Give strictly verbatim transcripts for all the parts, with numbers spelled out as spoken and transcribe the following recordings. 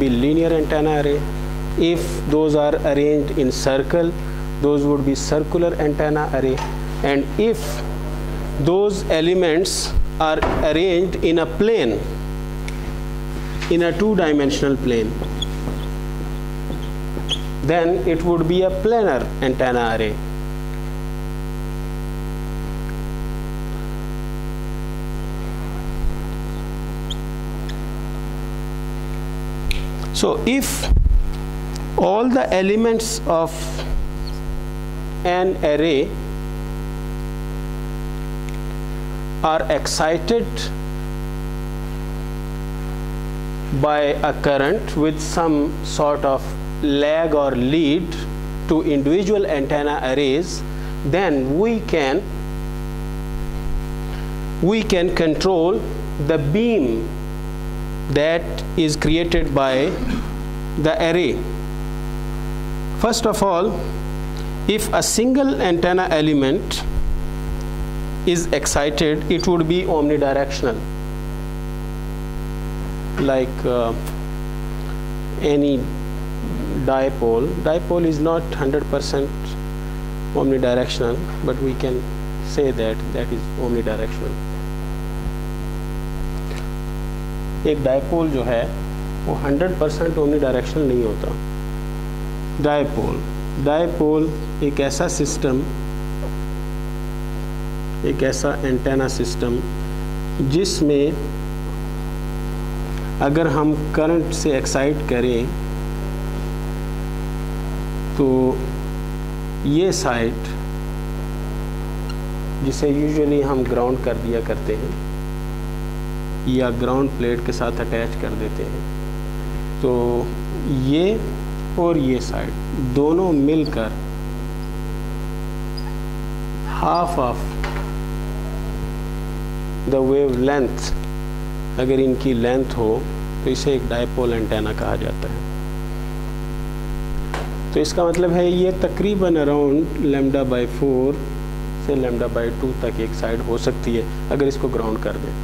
be linear antenna array. If those are arranged in circle, those would be circular antenna array. And if those elements are arranged in a plane, in a two-dimensional plane, then it would be a planar antenna array. So if all the elements of an array are excited by a current with some sort of lag or lead to individual antenna arrays, then we can we can control the beam that is created by the array. First of all, if a single antenna element is excited, it would be omnidirectional, like uh, any dipole. Dipole is not one hundred percent omnidirectional, but we can say that that is omnidirectional. एक dipole जो है वो hundred percent omni directional नहीं होता. Dipole dipole एक ऐसा system, एक ऐसा एंटेना सिस्टम जिसमें अगर हम करंट से एक्साइट करें तो ये साइड, जिसे यूजुअली हम ग्राउंड कर दिया करते हैं या ग्राउंड प्लेट के साथ अटैच कर देते हैं, तो ये और ये साइड दोनों मिलकर half of the wave length, अगर इनकी लेंथ हो तो इसे एक डायपोल एंटेना कहा जाता है. तो इसका मतलब है ये तकरीबन अराउंड लेमडा बाई फोर से लेमडा बाई टू तक एक साइड हो सकती है अगर इसको ग्राउंड कर दें.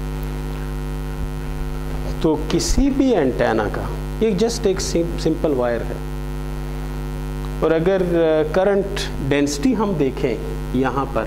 तो किसी भी एंटेना का एक जस्ट एक सिंपल वायर है, और अगर करंट डेंसिटी हम देखें यहाँ पर,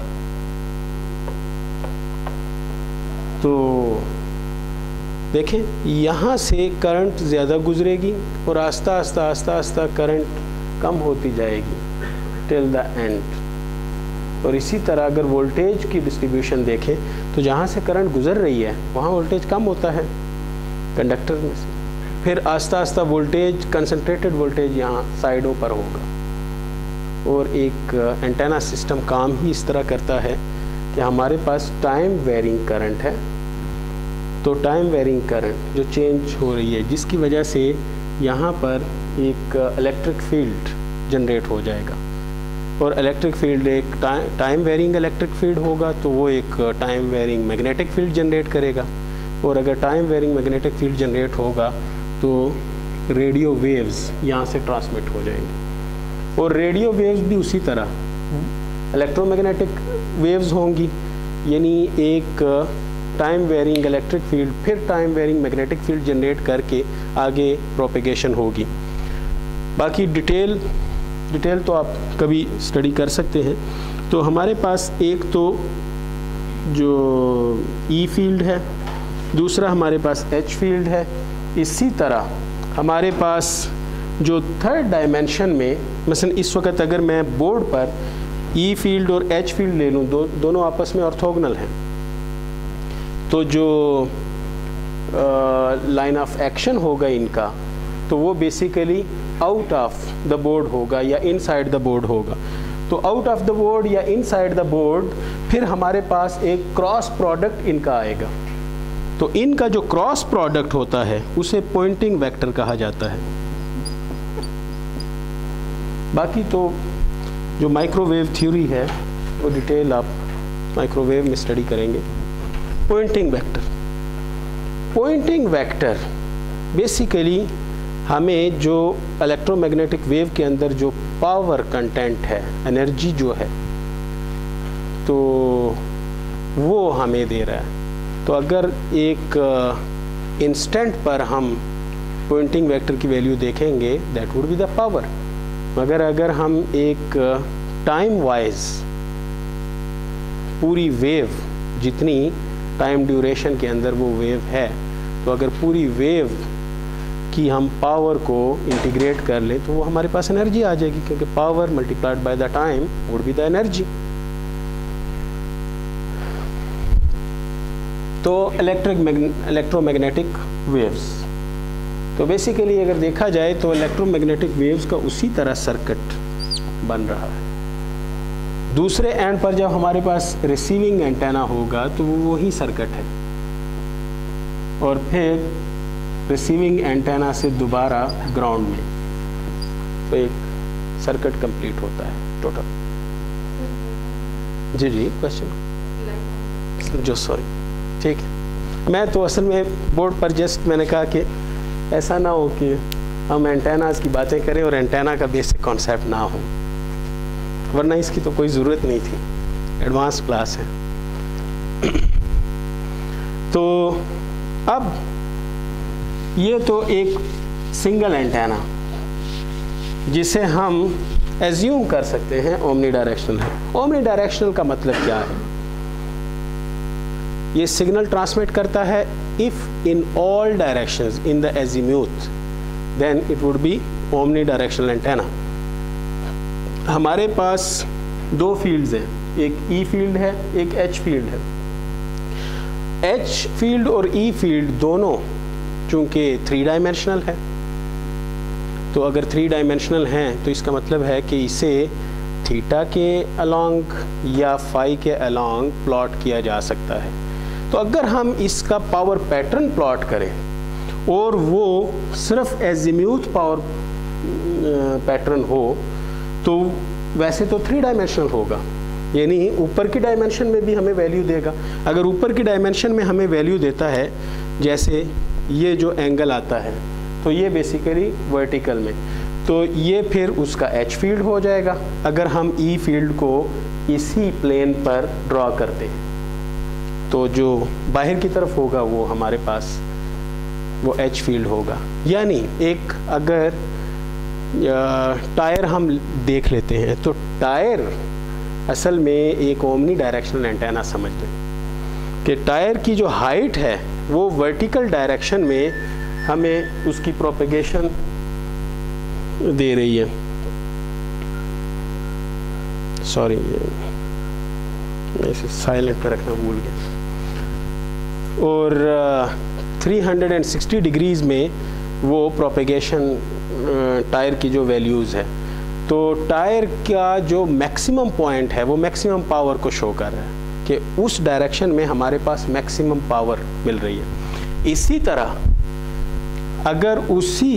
तो देखें यहाँ से करंट ज़्यादा गुजरेगी और आस्ता आस्ता आस्ता आस्ता करंट कम होती जाएगी टिल द एंड. और इसी तरह अगर वोल्टेज की डिस्ट्रीब्यूशन देखें तो जहाँ से करंट गुजर रही है वहाँ वोल्टेज कम होता है कंडक्टर में से, फिर आस्ता आस्ता वोल्टेज, कंसंट्रेटेड वोल्टेज यहाँ साइडों पर होगा. और एक एंटेना सिस्टम काम ही इस तरह करता है कि हमारे पास टाइम वेरिंग करंट है, तो टाइम वेरिंग करंट जो चेंज हो रही है जिसकी वजह से यहाँ पर एक इलेक्ट्रिक फील्ड जनरेट हो जाएगा. और इलेक्ट्रिक फील्ड एक टाइम वेरिंग इलेक्ट्रिक फील्ड होगा तो वो एक time varying magnetic field generate करेगा. और अगर time varying magnetic field generate होगा तो रेडियो वेव्स यहाँ से ट्रांसमिट हो जाएंगे. और रेडियो वेव्स भी उसी तरह इलेक्ट्रोमैग्नेटिक वेव्स होंगी, यानी एक टाइम वेरिंग इलेक्ट्रिक फील्ड फिर time varying magnetic field generate करके आगे प्रोपेगेशन होगी. बाकी डिटेल डिटेल तो आप कभी स्टडी कर सकते हैं. तो हमारे पास एक तो जो ई फील्ड है, दूसरा हमारे पास एच फील्ड है. इसी तरह हमारे पास जो थर्ड डायमेंशन में, मसलन इस वक्त अगर मैं बोर्ड पर ई फील्ड और एच फील्ड ले लूँ, दो, दोनों आपस में ऑर्थोगोनल हैं, तो जो लाइन ऑफ एक्शन होगा इनका, तो वो basically out of the board होगा या इनसाइड द बोर्ड होगा. तो आउट ऑफ द बोर्ड या इनसाइड द बोर्ड, फिर हमारे पास एक क्रॉस प्रोडक्ट इनका आएगा. तो इनका जो क्रॉस प्रोडक्ट होता है उसे पॉइंटिंग वेक्टर कहा जाता है. बाकी तो जो माइक्रोवेव थ्योरी है वो डिटेल आप माइक्रोवेव में स्टडी करेंगे. Pointing vector pointing vector basically हमें जो इलेक्ट्रोमैग्नेटिक वेव के अंदर जो पावर कंटेंट है, एनर्जी जो है, तो वो हमें दे रहा है. तो अगर एक इंस्टेंट पर हम पॉइंटिंग वेक्टर की वैल्यू देखेंगे that would be the power. मगर अगर हम एक टाइम वाइज पूरी वेव, जितनी टाइम ड्यूरेशन के अंदर वो वेव है, तो अगर पूरी वेव की हम पावर को इंटीग्रेट कर लें तो वो हमारे पास एनर्जी आ जाएगी, क्योंकि power multiplied by the time would be the energy. तो इलेक्ट्रिक इलेक्ट्रोमैग्नेटिक वेव्स, तो बेसिकली अगर देखा जाए तो इलेक्ट्रोमैग्नेटिक वेव्स का उसी तरह सर्किट बन रहा है। दूसरे एंड पर जब हमारे पास रिसीविंग एंटेना होगा तो वो वही सर्किट है, और फिर रिसीविंग एंटेना से दोबारा ग्राउंड में, तो एक सर्किट कंप्लीट होता है टोटल। जी जी क्वेश्चन जो सॉरी ठीक है, मैं तो असल में बोर्ड पर जस्ट मैंने कहा कि ऐसा ना हो कि हम एंटेनास की बातें करें और एंटेना का बेसिक कॉन्सेप्ट ना हो, वरना इसकी तो कोई ज़रूरत नहीं थी, एडवांस क्लास है। तो अब ये तो एक सिंगल एंटेना जिसे हम एज्यूम कर सकते हैं ओमनी डायरेक्शनल है। ओमनी डायरेक्शनल का मतलब क्या है? ये सिग्नल ट्रांसमिट करता है if in all directions in the azimuth, then it would be omnidirectional antenna. हमारे पास दो फील्ड्स हैं, एक ई फील्ड है, एक एच फील्ड है। एच फील्ड और ई फील्ड दोनों चूंकि थ्री डायमेंशनल है, तो अगर थ्री डायमेंशनल हैं तो इसका मतलब है कि इसे थीटा के अलोंग या फाई के अलोंग प्लॉट किया जा सकता है। तो अगर हम इसका पावर पैटर्न प्लॉट करें और वो सिर्फ एजीम्यूथ पावर पैटर्न हो, तो वैसे तो थ्री डायमेंशनल होगा, यानी ऊपर की डायमेंशन में भी हमें वैल्यू देगा। अगर ऊपर की डायमेंशन में हमें वैल्यू देता है, जैसे ये जो एंगल आता है, तो ये बेसिकली वर्टिकल में, तो ये फिर उसका एच फील्ड हो जाएगा। अगर हम ई फील्ड को इसी प्लेन पर ड्रॉ करते हैं तो जो बाहर की तरफ होगा वो हमारे पास वो एच फील्ड होगा। यानी एक अगर टायर हम देख लेते हैं तो टायर असल में एक ओमनी डायरेक्शनल एंटेना समझ लें कि टायर की जो हाइट है वो वर्टिकल डायरेक्शन में हमें उसकी प्रोपेगेशन दे रही है। सॉरी, इसे साइलेंट पर रखना भूल गया। और तीन सौ साठ डिग्रीज में वो प्रोपेगेशन टायर की जो वैल्यूज़ है, तो टायर का जो मैक्सिमम पॉइंट है वो मैक्सिमम पावर को शो कर रहा है कि उस डायरेक्शन में हमारे पास मैक्सिमम पावर मिल रही है। इसी तरह अगर उसी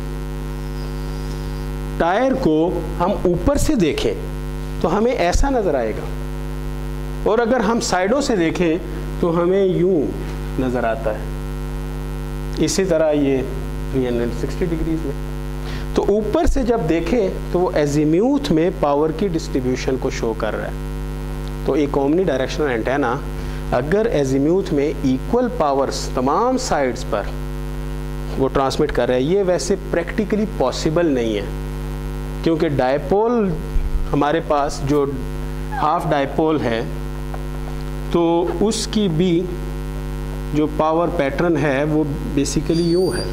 टायर को हम ऊपर से देखें तो हमें ऐसा नज़र आएगा, और अगर हम साइडों से देखें तो हमें यूं नज़र आता है। इसी तरह ये तीन सौ साठ डिग्रीज में, तो ऊपर से जब देखें तो वो एजीम्यूथ में पावर की डिस्ट्रीब्यूशन को शो कर रहा है। तो एक ओमनी डायरेक्शनल एंटेना अगर एजीम्यूथ में इक्वल पावर्स तमाम साइड्स पर वो ट्रांसमिट कर रहा है, ये वैसे प्रैक्टिकली पॉसिबल नहीं है, क्योंकि डायपोल हमारे पास जो हाफ डायपोल है तो उसकी भी जो पावर पैटर्न है वो बेसिकली यूं है।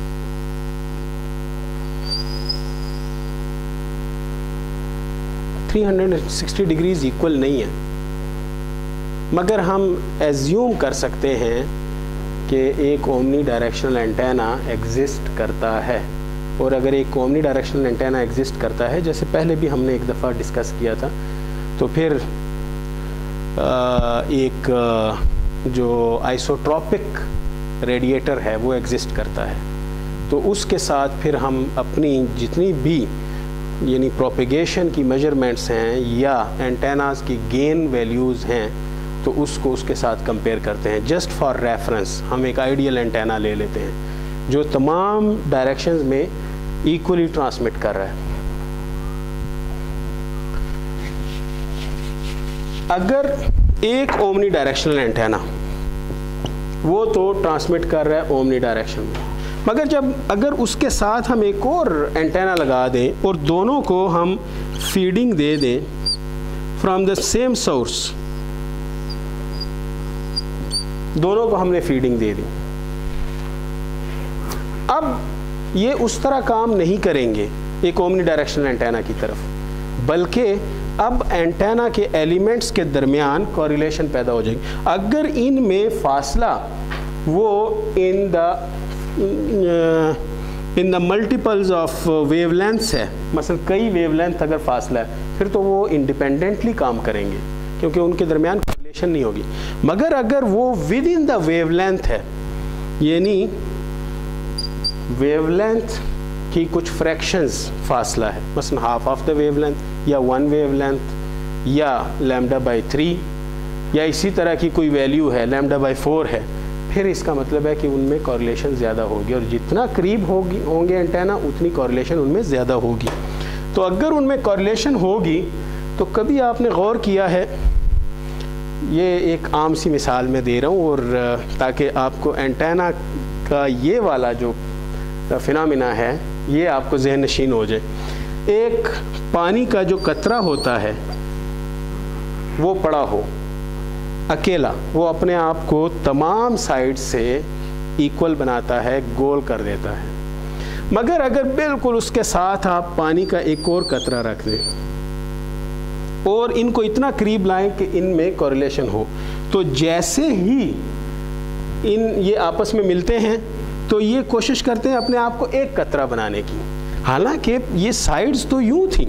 तीन सौ साठ डिग्रीज इक्वल नहीं है, मगर हम एज्यूम कर सकते हैं कि एक ओमनी डायरेक्शनल एंटेना एग्जिस्ट करता है। और अगर एक ओमनी डायरेक्शनल एंटेना एग्जिस्ट करता है, जैसे पहले भी हमने एक दफ़ा डिस्कस किया था, तो फिर एक जो आइसोट्रॉपिक रेडिएटर है वो एग्जिस्ट करता है। तो उसके साथ फिर हम अपनी जितनी भी यानी प्रोपेगेशन की मेजरमेंट्स हैं या एंटेनास की गेन वैल्यूज़ हैं, तो उसको उसके साथ कंपेयर करते हैं। जस्ट फॉर रेफरेंस हम एक आइडियल एंटेना ले लेते हैं जो तमाम डायरेक्शंस में इक्वली ट्रांसमिट कर रहा है। अगर एक ओमनी डायरेक्शनल एंटेना वो तो ट्रांसमिट कर रहा है ओमनी डायरेक्शन में, मगर जब अगर उसके साथ हम एक और एंटेना लगा दें और दोनों को हम फीडिंग दे दें फ्रॉम द सेम सोर्स, दोनों को हमने फीडिंग दे दी, अब ये उस तरह काम नहीं करेंगे एक ओमनी डायरेक्शनल एंटेना की तरफ, बल्कि अब एंटेना के एलिमेंट्स के दरमियान कोरिलेशन पैदा हो जाएगी। अगर इनमें फासला वो in the in the multiples of wavelengths है, मसलन कई वेवलेंथ अगर फासला है, फिर तो वो इंडिपेंडेंटली काम करेंगे क्योंकि उनके दरमियान कोरिलेशन नहीं होगी। मगर अगर वो विद इन द वेवलेंथ है, यानी वेवलेंथ की कुछ फ्रैक्शंस फासला है, मसलन हाफ ऑफ द वेवलेंथ या वन वेवलेंथ या लैम्डा बाई थ्री या इसी तरह की कोई वैल्यू है, लैम्डा बाई फोर है, फिर इसका मतलब है कि उनमें कोरिलेशन ज़्यादा होगी और जितना करीब होगी होंगे एंटेना उतनी कोरिलेशन उनमें ज़्यादा होगी। तो अगर उनमें कोरिलेशन होगी तो कभी आपने गौर किया है, ये एक आम सी मिसाल मैं दे रहा हूँ और ताकि आपको एंटेना का ये वाला जो फिनोमेना है ये आपको ज़हन नशीन हो जाए। एक पानी का जो कतरा होता है वो पड़ा हो अकेला, वो अपने आप को तमाम साइड से इक्वल बनाता है, गोल कर देता है। मगर अगर बिल्कुल उसके साथ आप पानी का एक और कतरा रख दें और इनको इतना करीब लाएं कि इनमें कोरिलेशन हो, तो जैसे ही इन ये आपस में मिलते हैं तो ये कोशिश करते हैं अपने आप को एक कतरा बनाने की। हालांकि ये साइड्स तो यूं थी,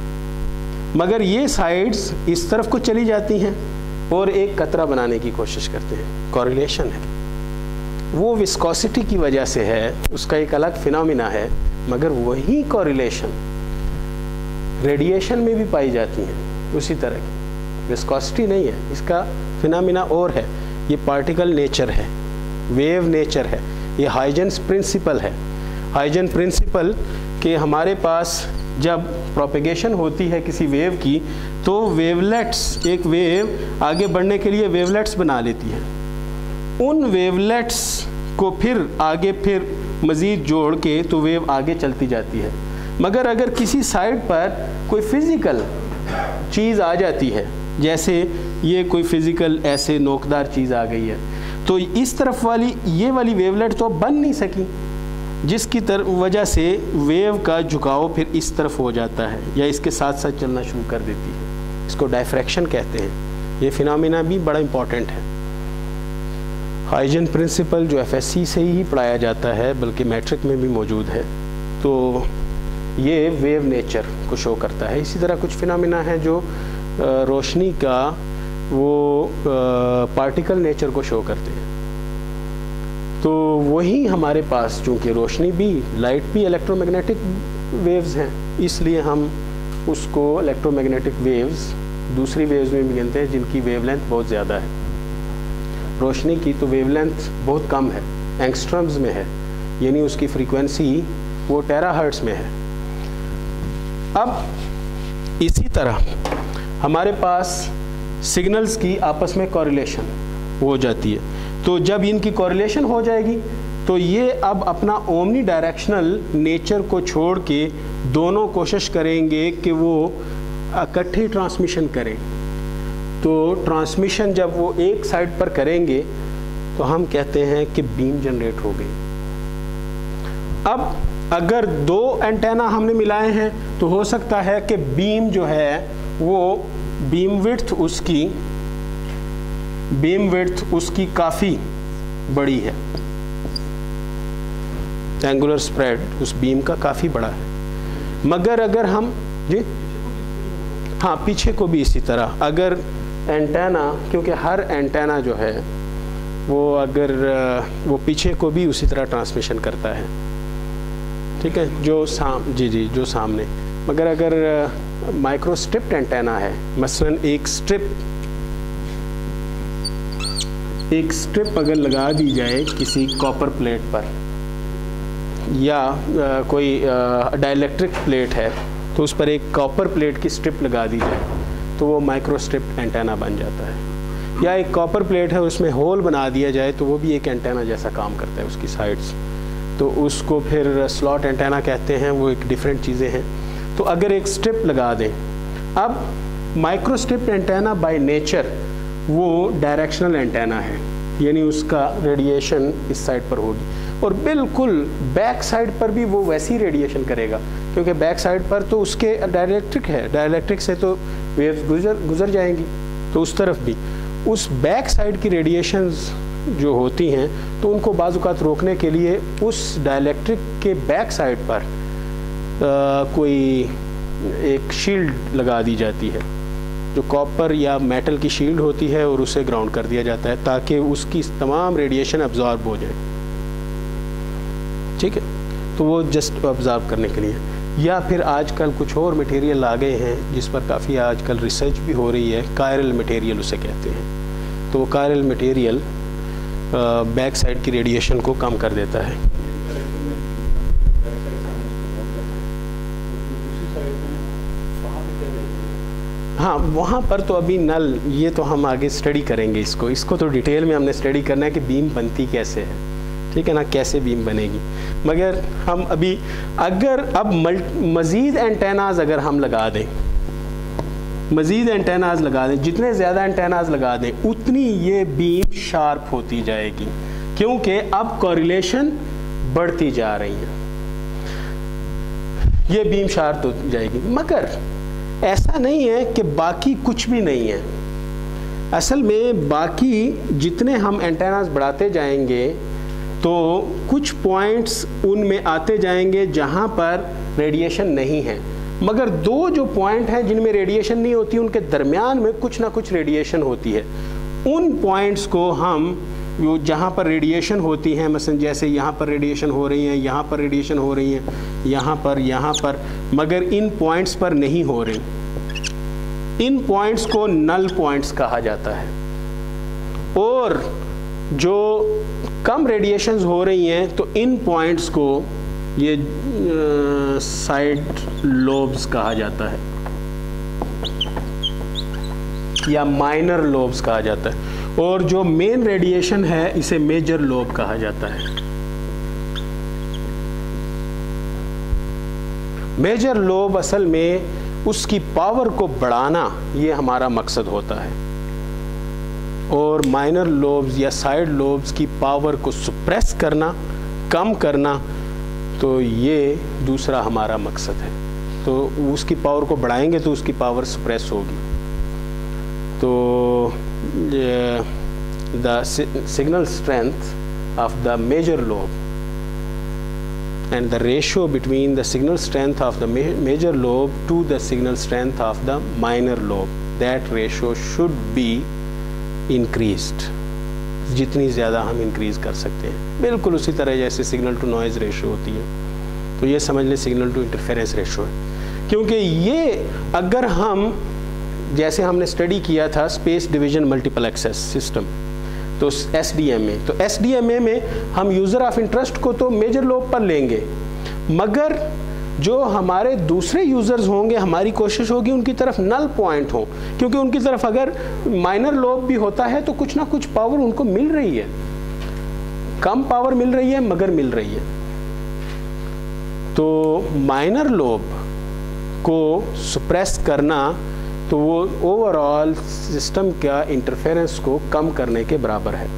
मगर ये साइड्स इस तरफ को चली जाती हैं और एक कतरा बनाने की कोशिश करते हैं। कोरिलेशन है, वो विस्कोसिटी की वजह से है, उसका एक अलग फिनोमिना है, मगर वही कोरिलेशन रेडिएशन में भी पाई जाती है उसी तरह की। विस्कोसिटी नहीं है, इसका फिनोमिना और है, ये पार्टिकल नेचर है, वेव नेचर है, ये हाइजेंस प्रिंसिपल है। हाइजेन प्रिंसिपल कि हमारे पास जब प्रोपेगेशन होती है किसी वेव की तो वेवलेट्स, एक वेव आगे बढ़ने के लिए वेवलेट्स बना लेती है, उन वेवलेट्स को फिर आगे फिर मज़ीद जोड़ के तो वेव आगे चलती जाती है। मगर अगर किसी साइड पर कोई फिज़िकल चीज़ आ जाती है, जैसे ये कोई फिज़िकल ऐसे नोकदार चीज़ आ गई है, तो इस तरफ वाली ये वाली वेवलेट तो बन नहीं सकी, जिसकी तरफ वजह से वेव का झुकाव फिर इस तरफ हो जाता है या इसके साथ साथ चलना शुरू कर देती है। इसको डायफ्रैक्शन कहते हैं। ये फिनोमिना भी बड़ा इम्पॉर्टेंट है। हाइजेन प्रिंसिपल जो एफ एस सी से ही पढ़ाया जाता है, बल्कि मैट्रिक में भी मौजूद है, तो ये वेव नेचर को शो करता है। इसी तरह कुछ फिनोमिना है जो रोशनी का वो पार्टिकल नेचर को शो करते हैं। तो वही हमारे पास, चूँकि रोशनी भी, लाइट भी इलेक्ट्रोमैग्नेटिक वेव्स हैं, इसलिए हम उसको इलेक्ट्रोमैग्नेटिक वेव्स दूसरी वेव्स में भी गिनते हैं जिनकी वेवलेंथ बहुत ज़्यादा है। रोशनी की तो वेवलेंथ बहुत कम है, एंगस्ट्रम्स में है, यानी उसकी फ्रीक्वेंसी वो टेराहर्ट्ज़ में है। अब इसी तरह हमारे पास सिग्नल्स की आपस में कोरिलेशन हो जाती है। तो जब इनकी कोरिलेशन हो जाएगी तो ये अब अपना ओमनी डायरेक्शनल नेचर को छोड़ के दोनों कोशिश करेंगे कि वो इकट्ठे ट्रांसमिशन करें। तो ट्रांसमिशन जब वो एक साइड पर करेंगे तो हम कहते हैं कि बीम जनरेट हो गई। अब अगर दो एंटेना हमने मिलाए हैं तो हो सकता है कि बीम जो है वो बीम विड्थ उसकी बीम विड्थ उसकी काफ़ी बड़ी है, एंगुलर स्प्रेड उस बीम का काफ़ी बड़ा है। मगर अगर हम जी हाँ पीछे को भी इसी तरह, अगर एंटेना, क्योंकि हर एंटेना जो है वो अगर वो पीछे को भी उसी तरह ट्रांसमिशन करता है, ठीक है, जो साम जी जी जो सामने। मगर अगर माइक्रो स्ट्रिप्ड एंटेना है, मसलन एक स्ट्रिप एक स्ट्रिप अगर लगा दी जाए किसी कॉपर प्लेट पर या आ, कोई डाइलेक्ट्रिक प्लेट है तो उस पर एक कॉपर प्लेट की स्ट्रिप लगा दी जाए तो वो माइक्रो स्ट्रिप्ड एंटेना बन जाता है। या एक कॉपर प्लेट है उसमें होल बना दिया जाए तो वो भी एक एंटेना जैसा काम करता है उसकी साइड्स। तो उसको फिर स्लॉट एंटेना कहते हैं, वो एक डिफरेंट चीज़ें हैं। तो अगर एक स्ट्रिप लगा दें, अब माइक्रोस्ट्रिप एंटेना बाय नेचर वो डायरेक्शनल एंटेना है, यानी उसका रेडिएशन इस साइड पर होगी और बिल्कुल बैक साइड पर भी वो वैसी रेडिएशन करेगा, क्योंकि बैक साइड पर तो उसके डाइलेक्ट्रिक है, डाइलेक्ट्रिक से तो वेव्स गुजर गुजर जाएंगी, तो उस तरफ भी उस बैक साइड की रेडिएशंस जो होती हैं तो उनको बाज़-औक़ात रोकने के लिए उस डाइलेक्ट्रिक के बैक साइड पर आ, कोई एक शील्ड लगा दी जाती है, जो कॉपर या मेटल की शील्ड होती है, और उसे ग्राउंड कर दिया जाता है ताकि उसकी तमाम रेडिएशन अब्जॉर्ब हो जाए। ठीक है, तो वो जस्ट ऑब्जर्व करने के लिए। या फिर आजकल कुछ और मटेरियल आ गए हैं जिस पर काफ़ी आजकल रिसर्च भी हो रही है, कायरल मटेरियल उसे कहते हैं। तो वो कायरल मटेरियल बैक साइड की रेडिएशन को कम कर देता है। हाँ, वहाँ पर तो अभी नल, ये तो हम आगे स्टडी करेंगे इसको इसको तो डिटेल में हमने स्टडी करना है कि बीम बनती कैसे है, ठीक है ना, कैसे बीम बनेगी। मगर हम अभी अगर अब मज़ीद एंटेनाज अगर हम लगा दें, मज़ीद एंटेनाज लगा दें, जितने ज़्यादा एंटेनाज लगा दें उतनी ये बीम शार्प होती जाएगी, क्योंकि अब कोरिलेशन बढ़ती जा रही है, ये बीम शार्प होती जाएगी। मगर ऐसा नहीं है कि बाकी कुछ भी नहीं है। असल में बाकी जितने हम एंटेनाज बढ़ाते जाएंगे तो कुछ पॉइंट्स उनमें आते जाएंगे जहाँ पर रेडिएशन नहीं है, मगर दो जो पॉइंट हैं जिनमें रेडिएशन नहीं होती उनके दरमियान में कुछ ना कुछ रेडिएशन होती है। उन पॉइंट्स को हम जो जहाँ पर रेडिएशन होती है, मसलन जैसे यहाँ पर रेडिएशन हो रही है, यहाँ पर रेडिएशन हो रही है, यहाँ पर, यहाँ पर, मगर इन पॉइंट्स पर नहीं हो रही, इन पॉइंट्स को नल पॉइंट्स कहा जाता है। और जो कम रेडिएशंस हो रही हैं तो इन पॉइंट्स को ये साइड लोब्स कहा जाता है या माइनर लोब्स कहा जाता है, और जो मेन रेडिएशन है इसे मेजर लोब कहा जाता है। मेजर लोब असल में उसकी पावर को बढ़ाना ये हमारा मकसद होता है, और माइनर लोब्स या साइड लोब्स की पावर को सुप्रेस करना, कम करना, तो ये दूसरा हमारा मकसद है। तो उसकी पावर को बढ़ाएंगे तो उसकी पावर सुप्रेस होगी। तो the signal strength of the major lobe and the ratio between the signal strength of the ma major lobe to the signal strength of the minor lobe, that ratio should be increased। जितनी ज़्यादा हम increase कर सकते हैं, बिल्कुल उसी तरह जैसे सिग्नल टू नॉइज़ रेशियो होती है, तो ये समझ लें सिग्नल टू इंटरफेरेंस रेशियो है। क्योंकि ये अगर हम, जैसे हमने स्टडी किया था space division multiple access system, तो एस डी एम ए, तो एस डी एम ए में हम यूज़र ऑफ इंटरेस्ट को तो मेजर लोब पर लेंगे, मगर जो हमारे दूसरे यूज़र्स होंगे हमारी कोशिश होगी उनकी तरफ नल पॉइंट हो, क्योंकि उनकी तरफ अगर माइनर लोब भी होता है तो कुछ ना कुछ पावर उनको मिल रही है, कम पावर मिल रही है मगर मिल रही है। तो माइनर लोब को सुप्रेस करना तो वो ओवरऑल सिस्टम का इंटरफेरेंस को कम करने के बराबर है।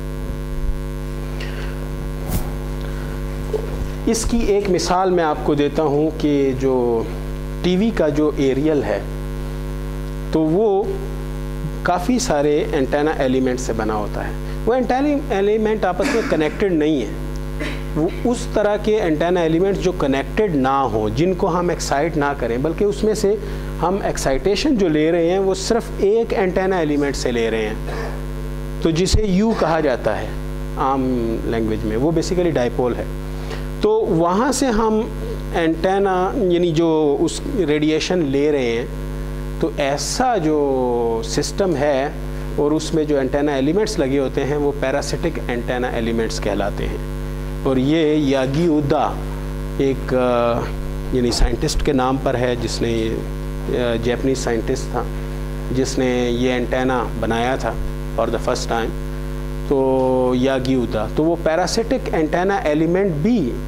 इसकी एक मिसाल मैं आपको देता हूँ कि जो टीवी का जो एरियल है तो वो काफ़ी सारे एंटेना एलिमेंट से बना होता है। वो एंटेना एलिमेंट आपस में कनेक्टेड नहीं है, वो उस तरह के एंटेना एलिमेंट्स जो कनेक्टेड ना हो, जिनको हम एक्साइट ना करें, बल्कि उसमें से हम एक्साइटेशन जो ले रहे हैं वो सिर्फ एक एंटेना एलिमेंट से ले रहे हैं, तो जिसे यू कहा जाता है आम लैंग्वेज में, वो बेसिकली डाइपोल है। तो वहाँ से हम एंटेना यानी जो उस रेडिएशन ले रहे हैं, तो ऐसा जो सिस्टम है और उसमें जो एंटेना एलिमेंट्स लगे होते हैं वो पैरासिटिक एंटेना एलिमेंट्स कहलाते हैं। और ये यागी उदा एक यानी साइंटिस्ट के नाम पर है, जिसने जापानीज साइंटिस्ट था जिसने ये एंटेना बनाया था फॉर द फर्स्ट टाइम, तो यागी उदा। तो वो पैरासिटिक एंटेना एलिमेंट भी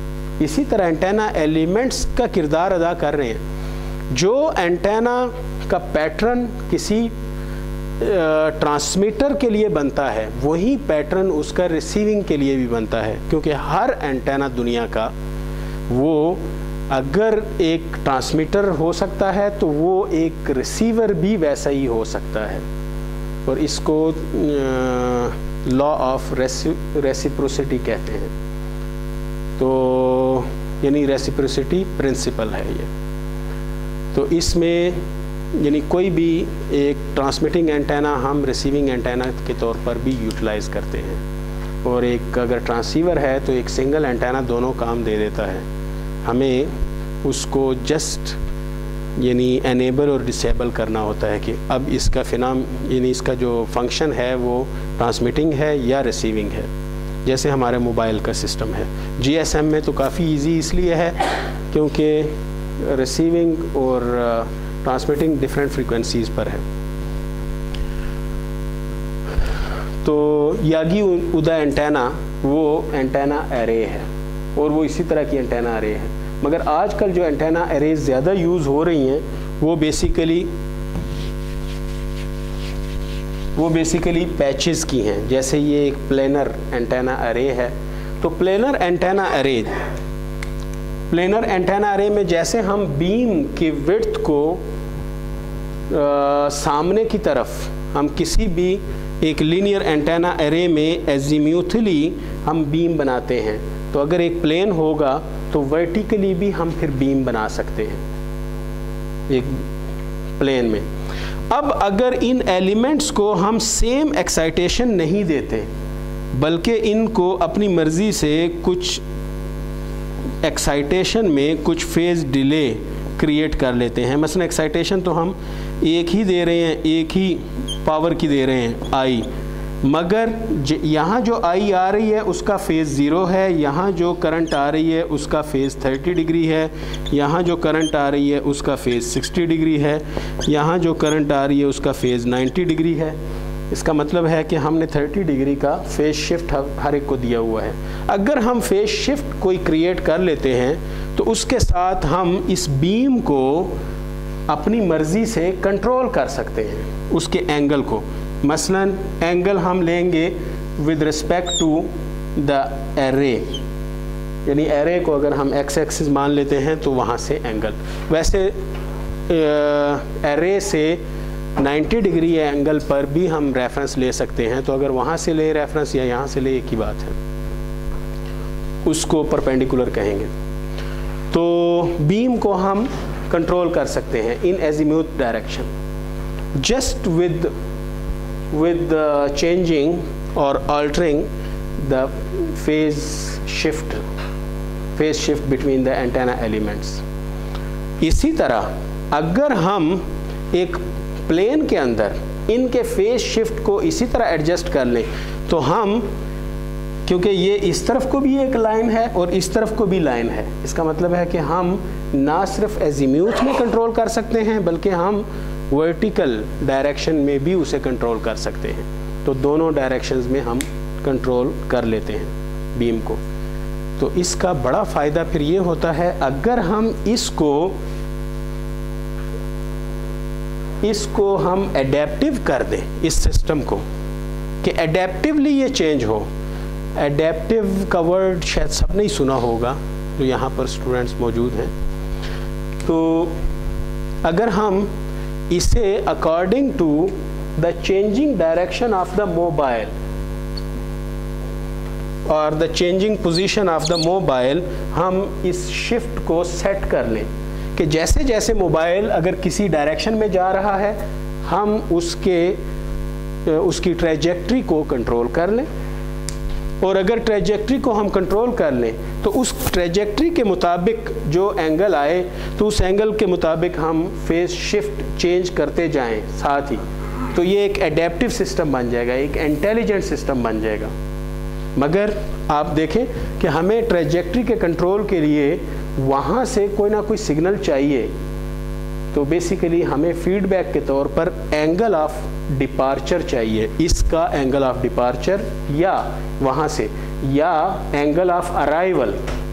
इसी तरह एंटेना एलिमेंट्स का किरदार अदा कर रहे हैं। जो एंटेना का पैटर्न किसी ट्रांसमीटर के लिए बनता है वही पैटर्न उसका रिसीविंग के लिए भी बनता है, क्योंकि हर एंटेना दुनिया का वो अगर एक ट्रांसमीटर हो सकता है तो वो एक रिसीवर भी वैसा ही हो सकता है। और इसको लॉ ऑफ रेसिप्रोसिटी कहते हैं। तो यानी रेसिप्रोसिटी प्रिंसिपल है ये। तो इसमें यानी कोई भी एक ट्रांसमिटिंग एंटेना हम रिसीविंग एंटेना के तौर पर भी यूटिलाइज करते हैं, और एक अगर ट्रांसीवर है तो एक सिंगल एंटेना दोनों काम दे देता है। हमें उसको जस्ट यानी एनेबल और डिसेबल करना होता है कि अब इसका फिनाम यानी इसका जो फंक्शन है वो ट्रांसमिटिंग है या रिसीविंग है, जैसे हमारे मोबाइल का सिस्टम है। जीएसएम में तो काफ़ी इजी इसलिए है क्योंकि रिसीविंग और ट्रांसमिटिंग डिफरेंट फ्रीक्वेंसीज पर है। तो यागी उदा एंटेना वो एंटेना एरे है और वो इसी तरह की एंटेना एरे है। मगर आजकल जो एंटेना एरे ज़्यादा यूज़ हो रही हैं वो बेसिकली वो बेसिकली पैचेस की हैं। जैसे ये एक प्लेनर एंटेना एरे है, तो planar antenna array planar antenna array में जैसे हम बीम की विड्थ को आ, सामने की तरफ हम किसी भी एक लीनियर एंटेना एरे में एजीम्यूथली हम बीम बनाते हैं, तो अगर एक प्लेन होगा तो वर्टिकली भी हम फिर बीम बना सकते हैं एक प्लेन में। अब अगर इन एलिमेंट्स को हम सेम एक्साइटेशन नहीं देते बल्कि इनको अपनी मर्ज़ी से कुछ एक्साइटेशन में कुछ फेज़ डिले क्रिएट कर लेते हैं। मसलन एक्साइटेशन तो हम एक ही दे रहे हैं, एक ही पावर की दे रहे हैं आई, मगर यहाँ जो आई आ रही है उसका फेज़ ज़ीरो है, यहाँ जो करंट आ रही है उसका फेज़ थर्टी डिग्री है, यहाँ जो करंट आ रही है उसका फेज़ सिक्सटी डिग्री है, यहाँ जो करंट आ रही है उसका फेज़ नाइन्टी डिग्री है। इसका मतलब है कि हमने थर्टी डिग्री का फेज़ शिफ्ट हर एक को दिया हुआ है। अगर हम फेज़ शिफ्ट कोई क्रिएट कर लेते हैं तो उसके साथ हम इस बीम को अपनी मर्ज़ी से कंट्रोल कर सकते हैं, उसके एंगल को। मसलन एंगल हम लेंगे with respect to the array, यानी एरे को अगर हम एक्स एक्सिस मान लेते हैं तो वहाँ से एंगल, वैसे एरे से नाइन्टी डिग्री एंगल पर भी हम रेफरेंस ले सकते हैं। तो अगर वहाँ से ले रेफरेंस या यहाँ से ले एक ही बात है, उसको परपेंडिकुलर कहेंगे। तो बीम को हम कंट्रोल कर सकते हैं in azimuth direction just with with uh, changing or altering the phase shift phase shift between the antenna elements। इसी तरह अगर हम एक प्लेन के अंदर इनके फेज शिफ्ट को इसी तरह एडजस्ट कर लें तो हम, क्योंकि ये इस तरफ को भी एक लाइन है और इस तरफ को भी लाइन है, इसका मतलब है कि हम ना सिर्फ एजीम्यूथ में कंट्रोल कर सकते हैं बल्कि हम वर्टिकल डायरेक्शन में भी उसे कंट्रोल कर सकते हैं। तो दोनों डायरेक्शंस में हम कंट्रोल कर लेते हैं बीम को। तो इसका बड़ा फ़ायदा फिर ये होता है अगर हम इसको इसको हम एडेप्टिव कर दें इस सिस्टम को, कि एडेप्टिवली ये चेंज हो। एडेप्टिव का वर्ड शायद सब नहीं सुना होगा जो यहाँ पर स्टूडेंट्स मौजूद हैं। तो अगर हम इसे according to the changing direction of the mobile और the changing position of the mobile हम इस शिफ्ट को सेट कर लें कि जैसे जैसे मोबाइल अगर किसी डायरेक्शन में जा रहा है हम उसके उसकी ट्रैजेक्टरी को कंट्रोल कर लें, और अगर ट्रैजेक्टरी को हम कंट्रोल कर लें तो उस ट्रैजेक्टरी के मुताबिक जो एंगल आए तो उस एंगल के मुताबिक हम फेज शिफ्ट चेंज करते जाएं साथ ही। तो ये एक एडेप्टिव सिस्टम बन जाएगा, एक इंटेलिजेंट सिस्टम बन जाएगा। मगर आप देखें कि हमें ट्रैजेक्टरी के कंट्रोल के लिए वहाँ से कोई ना कोई सिग्नल चाहिए, तो बेसिकली हमें फीडबैक के तौर पर एंगल ऑफ डिपार्चर चाहिए, इसका एंगल ऑफ डिपार्चर या वहाँ से, या एंगल ऑफ अराइवल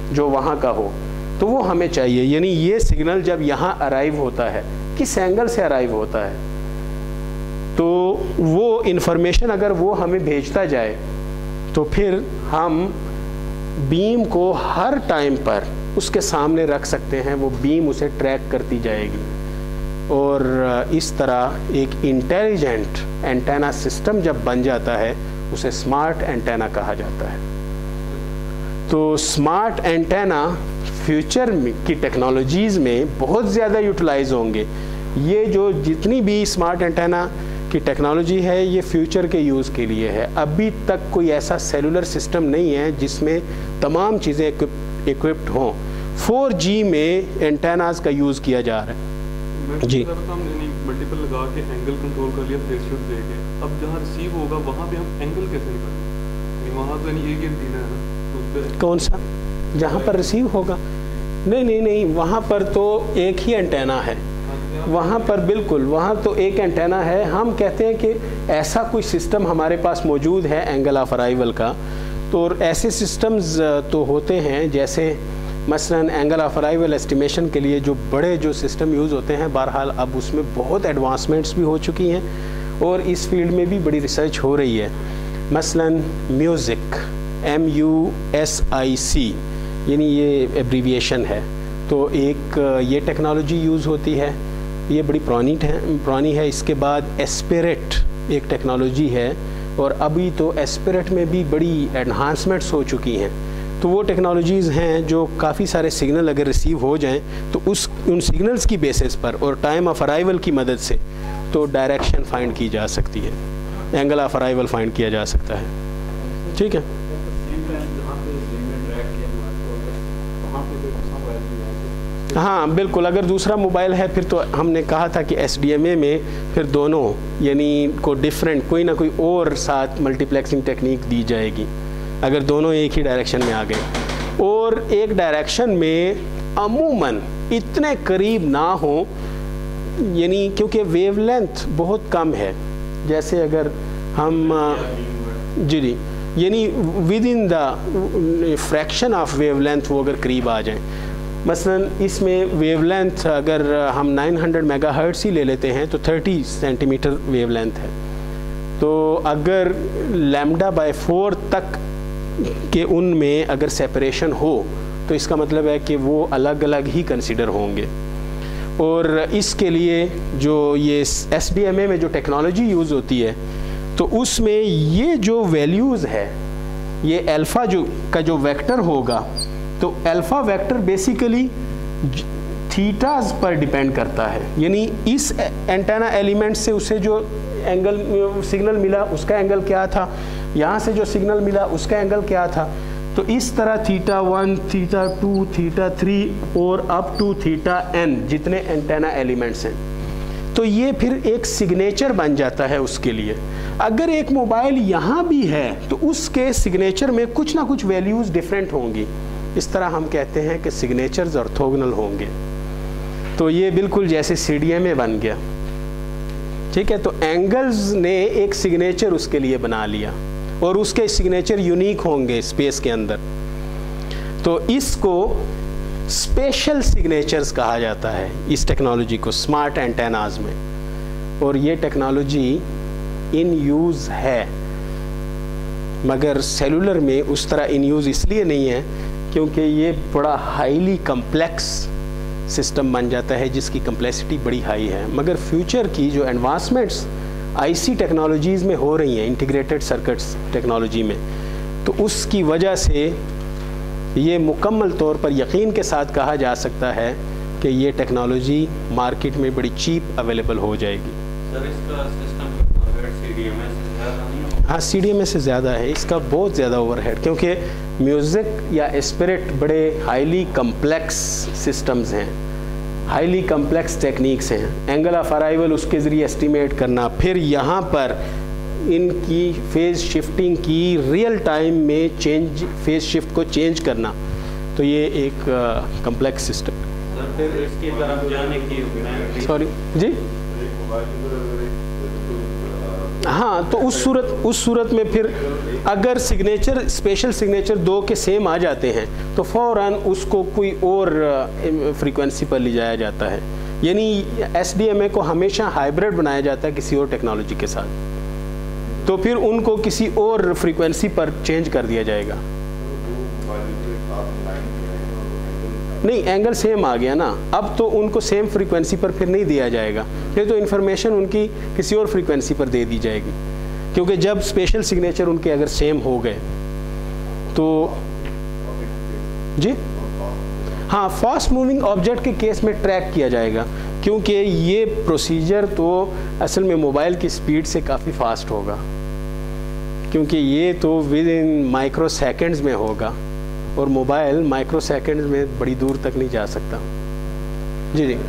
जो वहाँ का हो, तो वो हमें चाहिए। यानी ये सिग्नल जब यहाँ अराइव होता है, किस एंगल से अराइव होता है, तो वो इन्फॉर्मेशन अगर वो हमें भेजता जाए तो फिर हम बीम को हर टाइम पर उसके सामने रख सकते हैं, वो बीम उसे ट्रैक करती जाएगी और इस तरह एक इंटेलिजेंट एंटेना सिस्टम जब बन जाता है उसे स्मार्ट एंटेना कहा जाता है। तो स्मार्ट एंटेना फ्यूचर की टेक्नोलॉजीज़ में बहुत ज़्यादा यूटिलाइज होंगे। ये जो जितनी भी स्मार्ट एंटेना की टेक्नोलॉजी है ये फ्यूचर के यूज़ के लिए है। अभी तक कोई ऐसा सेलुलर सिस्टम नहीं है जिसमें तमाम चीज़ें इक्विप्ड हों। फोर जी में एंटेनाज का यूज़ किया जा रहा है जी। मल्टीपल लगा के एंगल कंट्रोल कर लिया, फेज शिफ्ट देके, अब जहाँ रिसीव होगा वहाँ पे हम एंगल कैसे निकालेंगे? वहाँ तो नहीं एक एंटीना है ना, तो कौन सा जहाँ पर रिसीव होगा? नहीं नहीं नहीं, वहाँ पर तो एक ही एंटेना है, वहाँ पर बिल्कुल, वहाँ तो एक एंटेना है। हम कहते हैं कि ऐसा कोई सिस्टम हमारे पास मौजूद है एंगल ऑफ अराइवल का, तो ऐसे सिस्टम्स तो होते हैं जैसे मसलन एंगल ऑफ अराइवल एस्टिमेशन के लिए जो बड़े जो सिस्टम यूज़ होते हैं, बहरहाल अब उसमें बहुत एडवांसमेंट्स भी हो चुकी हैं और इस फील्ड में भी बड़ी रिसर्च हो रही है। मसलन music, M U S I C यानी ये एब्रीविएशन है, तो एक ये टेक्नोलॉजी यूज़ होती है, ये बड़ी पुरानी पुरानी है। इसके बाद एस्पिरेट एक टेक्नोलॉजी है और अभी तो एस्पिरेट में भी बड़ी एनहांसमेंट्स हो चुकी हैं। तो वो टेक्नोलॉजीज़ हैं जो काफ़ी सारे सिग्नल अगर रिसीव हो जाएं तो उस उन सिग्नल्स की बेसिस पर और टाइम ऑफ अराइवल की मदद से तो डायरेक्शन फाइंड की जा सकती है, एंगल ऑफ अराइवल फाइंड किया जा सकता है। ठीक है, हाँ बिल्कुल। अगर दूसरा मोबाइल है फिर तो हमने कहा था कि एस डी एम ए में फिर दोनों यानी को डिफरेंट कोई ना कोई और साथ मल्टीप्लेक्सिंग टेक्निक दी जाएगी अगर दोनों एक ही डायरेक्शन में आ गए। और एक डायरेक्शन में अमूमन इतने करीब ना हो, यानी क्योंकि वेवलेंथ बहुत कम है, जैसे अगर हम जी जी यानी with in the fraction of wavelength वो अगर करीब आ जाएं। मसलन इसमें वेवलेंथ अगर हम नौ सौ मेगाहर्ट्ज़ ही ले लेते हैं तो तीस सेंटीमीटर वेवलेंथ है, तो अगर लैम्डा बाय फोर तक के उनमें अगर सेपरेशन हो तो इसका मतलब है कि वो अलग अलग ही कंसिडर होंगे। और इसके लिए जो ये एस डी एम ए में जो टेक्नोलॉजी यूज़ होती है तो उसमें ये जो वैल्यूज़ है, ये अल्फ़ा जो का जो वेक्टर होगा, तो अल्फ़ा वेक्टर बेसिकली थीटाज पर डिपेंड करता है। यानी इस एंटेना एलिमेंट से उसे जो एंगल सिग्नल मिला उसका एंगल क्या था, यहाँ से जो सिग्नल मिला उसका एंगल क्या था, तो इस तरह theta one, theta two, theta three और अप टू थीटा एन जितने एंटेना एलिमेंट्स हैं, तो ये फिर एक सिग्नेचर बन जाता है उसके लिए। अगर एक मोबाइल यहाँ भी है तो उसके सिग्नेचर में कुछ ना कुछ वैल्यूज़ डिफरेंट होंगी। इस तरह हम कहते हैं कि सिग्नेचर्स ऑर्थोगोनल होंगे। तो ये बिल्कुल जैसे सी डी एम ए बन गया, ठीक है। तो एंगल्स ने एक सिग्नेचर उसके लिए बना लिया और उसके सिग्नेचर यूनिक होंगे स्पेस के अंदर, तो इसको स्पेशल सिग्नेचर्स कहा जाता है इस टेक्नोलॉजी को स्मार्ट एंटेनाज में। और ये टेक्नोलॉजी इन यूज़ है, मगर सेलुलर में उस तरह इन यूज़ इसलिए नहीं है क्योंकि ये बड़ा हाईली कम्प्लेक्स सिस्टम बन जाता है जिसकी कम्प्लेक्सिटी बड़ी हाई है। मगर फ्यूचर की जो एडवांसमेंट्स आईसी टेक्नोलॉजीज़ में हो रही हैं, इंटीग्रेटेड सर्किट्स टेक्नोलॉजी में, तो उसकी वजह से ये मुकम्मल तौर पर यकीन के साथ कहा जा सकता है कि ये टेक्नोलॉजी मार्केट में बड़ी चीप अवेलेबल हो जाएगी। सर इसका system C D M A से ज़्यादा नहीं है? हाँ, सी डी एम ए से ज़्यादा है, इसका बहुत ज़्यादा ओवरहेड, क्योंकि म्यूज़िक या एस्पिरिट बड़े हाईली कम्प्लेक्स सिस्टम्स हैं, हाईली कम्प्लेक्स टेक्निक्स हैं। एंगल ऑफ अराइवल उसके ज़रिए एस्टिमेट करना, फिर यहाँ पर इनकी फेज़ शिफ्टिंग की रियल टाइम में चेंज फेज़ शिफ्ट को चेंज करना, तो ये एक कम्प्लेक्स सिस्टम। सर फिर इसकी तरफ जाने की सॉरी जी हाँ, तो उस सूरत उस सूरत में फिर अगर सिग्नेचर स्पेशल सिग्नेचर दो के सेम आ जाते हैं तो फ़ौरन उसको कोई और फ्रीक्वेंसी पर ले जाया जाता है। यानी एस डी एम ए को हमेशा हाइब्रिड बनाया जाता है किसी और टेक्नोलॉजी के साथ, तो फिर उनको किसी और फ्रीक्वेंसी पर चेंज कर दिया जाएगा। नहीं, एंगल सेम आ गया ना, अब तो उनको सेम फ्रीक्वेंसी पर फिर नहीं दिया जाएगा, फिर तो इन्फॉर्मेशन उनकी किसी और फ्रीक्वेंसी पर दे दी जाएगी, क्योंकि जब स्पेशल सिग्नेचर उनके अगर सेम हो गए तो जी हाँ, फास्ट मूविंग ऑब्जेक्ट के केस में ट्रैक किया जाएगा, क्योंकि ये प्रोसीजर तो असल में मोबाइल की स्पीड से काफ़ी फास्ट होगा, क्योंकि ये तो विद इन माइक्रो सेकेंड्स में होगा और मोबाइल माइक्रो सेकेंड्स में बड़ी दूर तक नहीं जा सकता। जी जी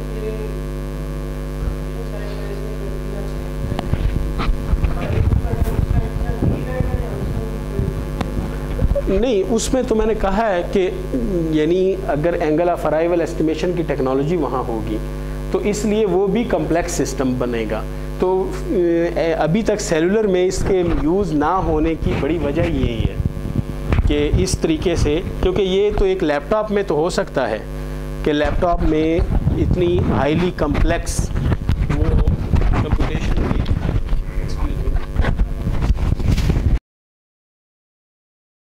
नहीं, उसमें तो मैंने कहा है कि यानी अगर एंगल ऑफ अराइवल एस्टिमेशन की टेक्नोलॉजी वहाँ होगी तो इसलिए वो भी कम्प्लेक्स सिस्टम बनेगा। तो अभी तक सेलुलर में इसके यूज़ ना होने की बड़ी वजह यही है कि इस तरीके से, क्योंकि ये तो एक लैपटॉप में तो हो सकता है कि लैपटॉप में इतनी हाईली कम्प्लेक्स